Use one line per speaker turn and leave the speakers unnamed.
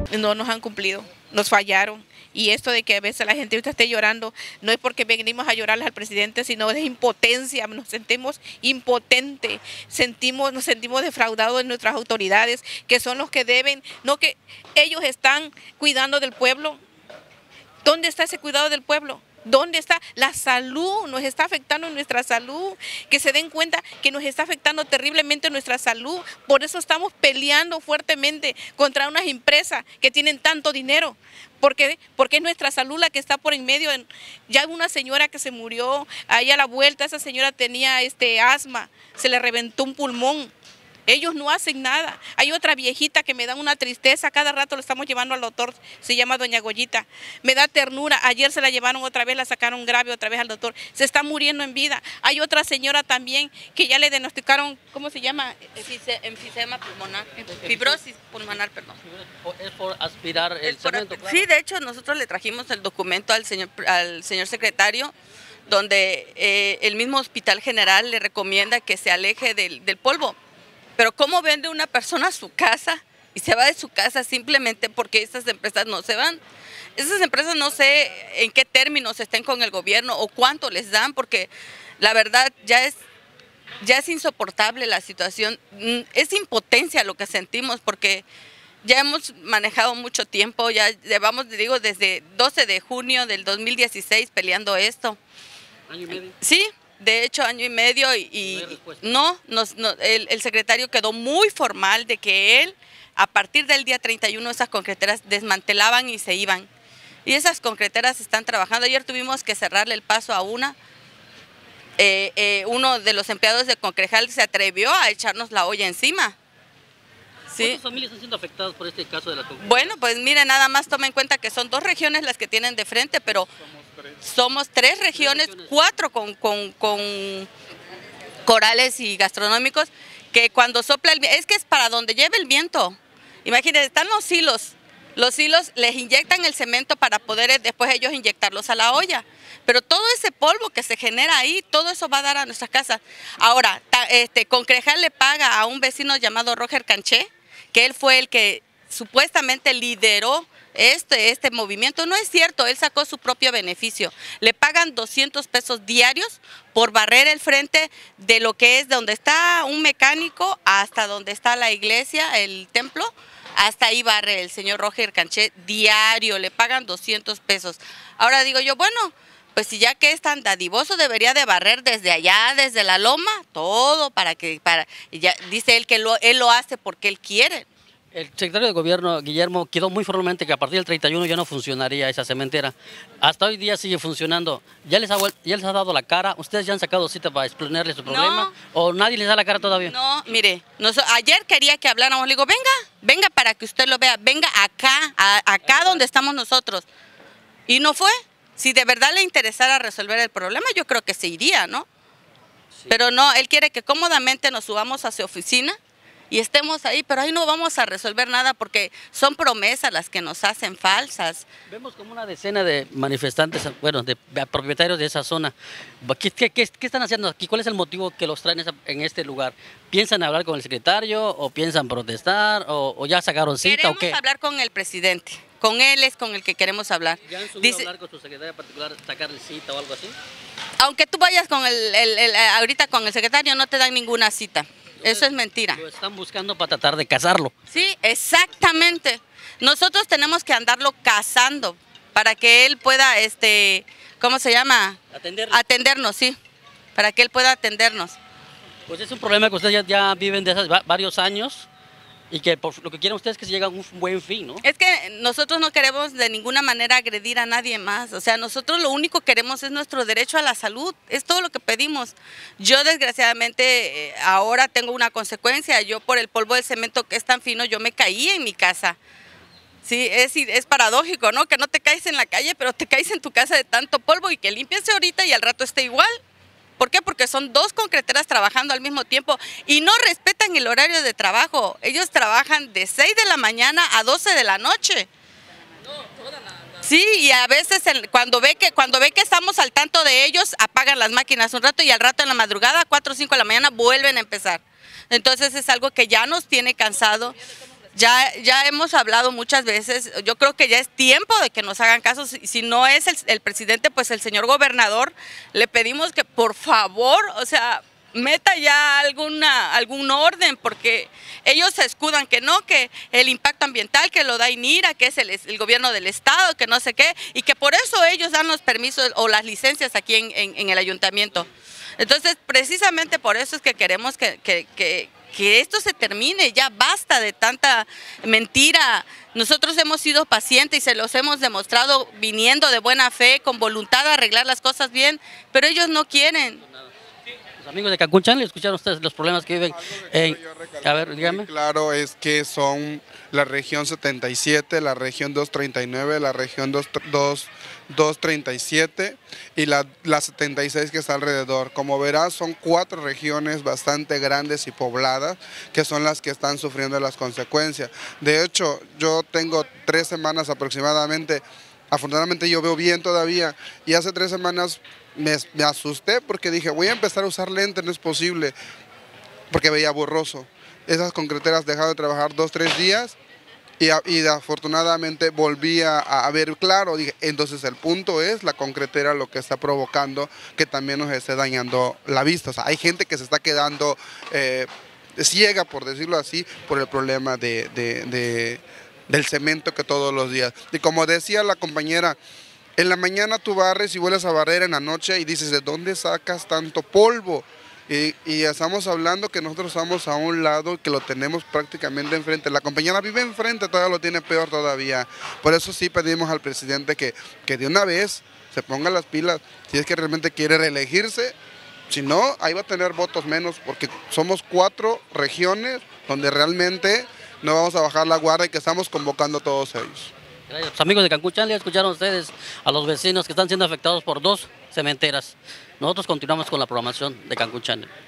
No nos han cumplido, nos fallaron. Y esto de que a veces la gente ahorita esté llorando, no es porque venimos a llorarles al presidente, sino de impotencia, nos sentimos impotentes, nos sentimos defraudados de nuestras autoridades, que son los que deben, no que ellos están cuidando del pueblo. ¿Dónde está ese cuidado del pueblo? ¿Dónde está la salud? Nos está afectando nuestra salud, que se den cuenta que nos está afectando terriblemente nuestra salud. Por eso estamos peleando fuertemente contra unas empresas que tienen tanto dinero. Porque es nuestra salud la que está por en medio. Ya una señora que se murió, ahí a la vuelta, esa señora tenía asma, se le reventó un pulmón. Ellos no hacen nada. Hay otra viejita que me da una tristeza, cada rato lo estamos llevando al doctor, se llama doña Goyita. Me da ternura, ayer se la llevaron otra vez, la sacaron grave otra vez al doctor. Se está muriendo en vida. Hay otra señora también que ya le diagnosticaron, ¿cómo se llama?
Enfisema pulmonar, fibrosis pulmonar, perdón.
Es por aspirar el cemento, claro.
Sí, de hecho nosotros le trajimos el documento al señor secretario, donde el mismo Hospital General le recomienda que se aleje del polvo. Pero ¿cómo vende una persona su casa y se va de su casa simplemente porque estas empresas no se van? Esas empresas no sé en qué términos estén con el gobierno o cuánto les dan, porque la verdad ya es insoportable la situación. Es impotencia lo que sentimos porque ya hemos manejado mucho tiempo, ya llevamos, digo, desde 12 de junio del 2016 peleando esto.
¿Año y medio?
Sí. De hecho, año y medio y el secretario quedó muy formal de que él, a partir del día 31, esas concreteras desmantelaban y se iban. Y esas concreteras están trabajando. Ayer tuvimos que cerrarle el paso a una. Uno de los empleados de Concrejal se atrevió a echarnos la olla encima. ¿Sí?
¿Cuántas familias están siendo afectadas por este caso de la concreteras?
Bueno, pues mire, nada más toma en cuenta que son 2 regiones las que tienen de frente, pero somos 3 regiones, 4 con corales y gastronómicos, que cuando sopla el viento, es que es para donde lleve el viento. Imagínense, están los hilos les inyectan el cemento para poder después ellos inyectarlos a la olla. Pero todo ese polvo que se genera ahí, todo eso va a dar a nuestras casas. Ahora, Concrejal le paga a un vecino llamado Roger Canché, que él fue el que supuestamente lideró este movimiento. No es cierto, él sacó su propio beneficio. Le pagan 200 pesos diarios por barrer el frente de lo que es donde está un mecánico hasta donde está la iglesia, el templo. Hasta ahí barre el señor Roger Canché diario, le pagan 200 pesos. Ahora digo yo, bueno, pues si ya que es tan dadivoso, debería de barrer desde allá, desde la loma, todo ya, dice él que él lo hace porque él quiere.
El secretario de Gobierno, Guillermo, quedó muy formalmente que a partir del 31 ya no funcionaría esa cementera. Hasta hoy día sigue funcionando. ¿Ya les ha dado la cara? ¿Ustedes ya han sacado cita para exponerle su problema?
No.
¿O nadie les da la cara todavía?
No, mire, ayer quería que habláramos, le digo, venga para que usted lo vea, venga acá donde estamos nosotros. Y no fue. Si de verdad le interesara resolver el problema, yo creo que se iría, ¿no? Sí. Pero no, él quiere que cómodamente nos subamos a su oficina y estemos ahí, pero ahí no vamos a resolver nada porque son promesas las que nos hacen falsas.
Vemos como una decena de manifestantes, bueno, de propietarios de esa zona. ¿Qué están haciendo aquí? ¿Cuál es el motivo que los traen en este lugar? ¿Piensan hablar con el secretario o piensan protestar o ya sacaron cita o qué?
Queremos hablar con el presidente, con él es con el que queremos hablar.
¿Ya han subido a hablar con su secretaria particular, sacarle cita o algo así?
Aunque tú vayas con ahorita con el secretario no te dan ninguna cita. Eso es mentira.
Lo están buscando para tratar de cazarlo.
Sí, exactamente. Nosotros tenemos que andarlo cazando para que él pueda, ¿cómo se llama? Atendernos, sí. Para que él pueda atendernos.
Pues es un problema que ustedes ya viven de hace varios años y que por lo que quieren ustedes es que se llegue a un buen fin, ¿no?
Es que nosotros no queremos de ninguna manera agredir a nadie más. O sea, nosotros lo único que queremos es nuestro derecho a la salud. Es todo lo que pedimos. Yo desgraciadamente ahora tengo una consecuencia. Yo por el polvo de cemento que es tan fino, yo me caí en mi casa. Sí, es paradójico, ¿no? Que no te caes en la calle, pero te caes en tu casa de tanto polvo y que limpiese ahorita y al rato esté igual. ¿Por qué? Porque son 2 concreteras trabajando al mismo tiempo y no respetan el horario de trabajo. Ellos trabajan de 6 de la mañana a 12 de la noche. Sí, y a veces cuando ve que estamos al tanto de ellos, apagan las máquinas un rato y al rato en la madrugada, 4 o 5 de la mañana, vuelven a empezar. Entonces es algo que ya nos tiene cansado. Ya hemos hablado muchas veces, yo creo que ya es tiempo de que nos hagan caso, si no es el presidente, pues el señor gobernador, le pedimos que por favor, o sea, meta ya algún orden, porque ellos se escudan que no, que el impacto ambiental que lo da INIRA, que es el gobierno del estado, que no sé qué, y que por eso ellos dan los permisos o las licencias aquí en el ayuntamiento. Entonces, precisamente por eso es que queremos que esto se termine, ya basta de tanta mentira. Nosotros hemos sido pacientes y se los hemos demostrado viniendo de buena fe, con voluntad de arreglar las cosas bien, pero ellos no quieren.
Los amigos de Cancún Channel, ¿escucharon ustedes los problemas que viven? A ver, dígame.
Claro, es que son la región 77, la región 239, la región 237 y la 76 que está alrededor. Como verás, son 4 regiones bastante grandes y pobladas que son las que están sufriendo las consecuencias. De hecho, yo tengo 3 semanas aproximadamente, afortunadamente yo veo bien todavía, y hace 3 semanas me asusté porque dije, voy a empezar a usar lentes, no es posible, porque veía borroso. Esas concreteras dejaron de trabajar 2-3 días y afortunadamente volví a ver claro. Dije, entonces el punto es la concretera lo que está provocando que también nos esté dañando la vista. O sea, hay gente que se está quedando ciega, por decirlo así, por el problema del cemento que todos los días. Y como decía la compañera, en la mañana tú barres y vuelves a barrer en la noche y dices, ¿de dónde sacas tanto polvo? Y estamos hablando que nosotros estamos a un lado y que lo tenemos prácticamente enfrente. La compañera vive enfrente, todavía lo tiene peor todavía. Por eso sí pedimos al presidente que de una vez se ponga las pilas, si es que realmente quiere reelegirse. Si no, ahí va a tener votos menos, porque somos 4 regiones donde realmente no vamos a bajar la guardia y que estamos convocando a todos ellos.
Los amigos de Cancún Channel, escucharon ustedes a los vecinos que están siendo afectados por 2 cementeras. Nosotros continuamos con la programación de Cancún Channel.